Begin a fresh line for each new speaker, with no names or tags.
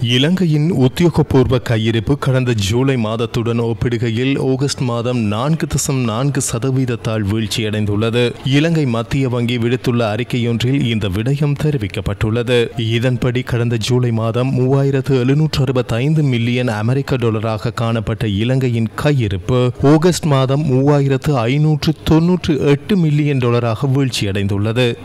இலங்கையின் உத்தியோகபூர்வ கையிருப்பு கடந்த ஜூலை மாதத்துடன் ஒப்பிடுகையில் ஆகஸ்ட் மாதம் 4.4% வீழ்ச்சியடைந்துள்ளது. இலங்கை மத்திய வங்கி விடுத்துள்ள அறிக்கையொன்றில் இந்த விடயம் தெரிவிக்கப்பட்டுள்ளது. இதன்படி கடந்த ஜூலை மாதம் 3765 மில்லியன் அமெரிக்க டாலராக காணப்பட்ட இலங்கையின் கையிருப்பு ஆகஸ்ட் மாதம் 3598 மில்லியன் டாலராக வீழ்ச்சியடைந்துள்ளது.